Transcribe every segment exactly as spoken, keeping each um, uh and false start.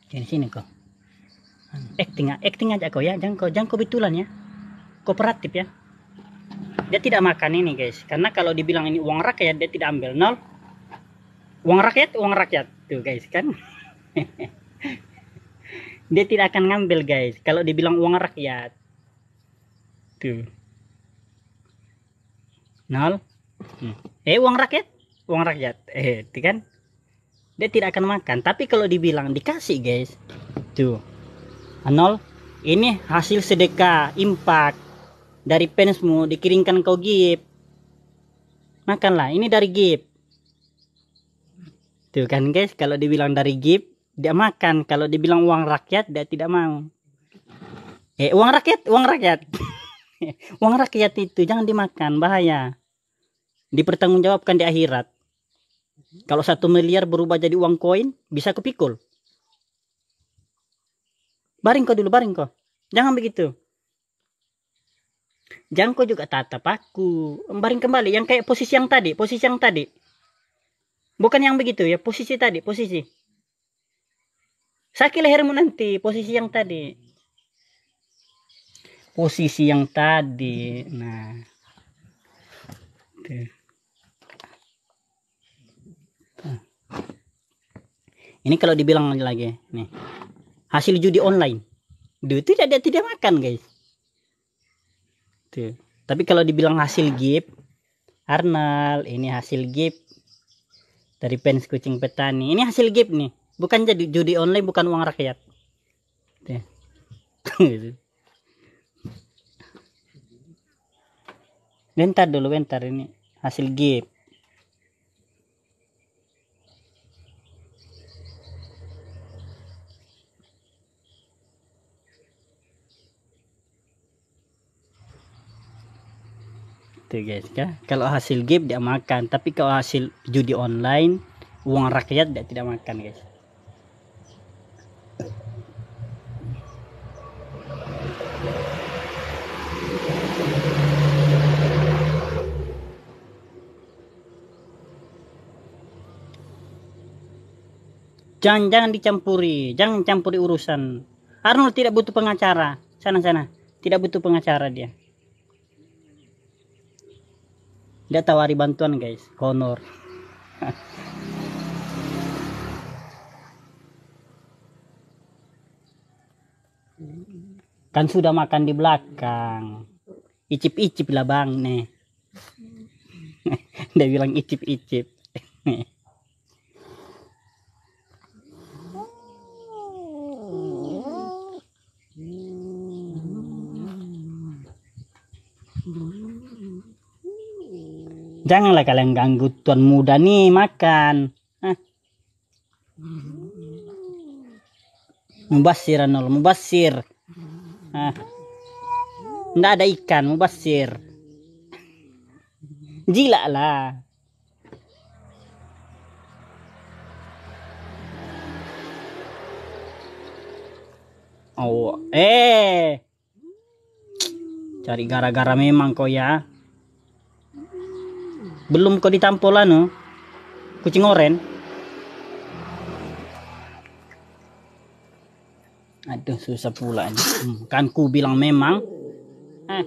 Sini sini kok. Acting, acting aja kok ya, jangan kok, jangan kok betulan ya. Kooperatif ya. Dia tidak makan ini guys, karena kalau dibilang ini uang rakyat dia tidak ambil nol. Uang rakyat, uang rakyat tuh guys kan. Dia tidak akan ngambil guys, kalau dibilang uang rakyat. Tuh. Nol. Hmm. Eh uang rakyat, uang rakyat. Eh, itu kan. Dia tidak akan makan, tapi kalau dibilang dikasih guys. Tuh. Nol. Ini hasil sedekah, impak dari fansmu, dikirimkan kau gift. Makanlah, ini dari gift. Tuh kan guys, kalau dibilang dari gift dia makan, kalau dibilang uang rakyat dia tidak mau. Eh uang rakyat, uang rakyat. Uang rakyat itu jangan dimakan, bahaya. Dipertanggungjawabkan di akhirat. Kalau satu miliar berubah jadi uang koin, bisa kupikul. Baring kau dulu, baring kau. Jangan begitu. Jangan kau juga tatap aku. Baring kembali, yang kayak posisi yang tadi, posisi yang tadi. Bukan yang begitu ya, posisi tadi, posisi. Sakit lehermu nanti, posisi yang tadi. Posisi yang tadi. Nah. Tuh. Tuh. Ini kalau dibilang lagi, nih. Hasil judi online. Duh, tidak dia tidak makan, guys. Tuh. Tapi kalau dibilang hasil gift, Arnal, ini hasil gift dari fans kucing petani. Ini hasil gift nih. Bukan jadi judi online, bukan uang rakyat. Tuh. Bentar dulu, bentar, ini hasil gift. Tuh guys ya, kalau hasil gift dia makan, tapi kalau hasil judi online uang rakyat dia tidak makan guys. Jangan jangan dicampuri, jangan campuri urusan. Arnold tidak butuh pengacara, sana sana, tidak butuh pengacara dia. Dia tawari bantuan guys, honor. Kan sudah makan di belakang. Icip-icip lah bang nih. Dia bilang icip-icip. Janganlah kalian ganggu tuan muda nih makan. Hah? Mubasir Anol, mubasir. Hah? Nggak ada ikan, mubasir. Gila lah. Oh, eh. Cari gara-gara memang kau ya. Belum kau ditampol anu kucing oren. Aduh susah pula ini. Hmm, kan ku bilang memang. Eh.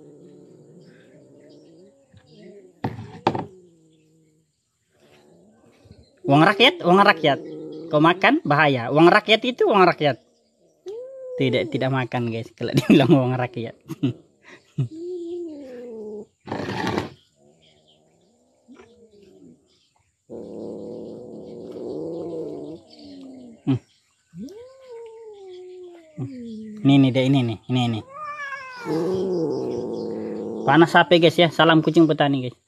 Uang rakyat, uang rakyat. Kau makan bahaya. Uang rakyat itu uang rakyat. Tidak tidak makan guys kalau dibilang uang rakyat. Hmm. Ini nih deh, ini nih, ini nih. Panas H P guys ya. Salam kucing petani guys.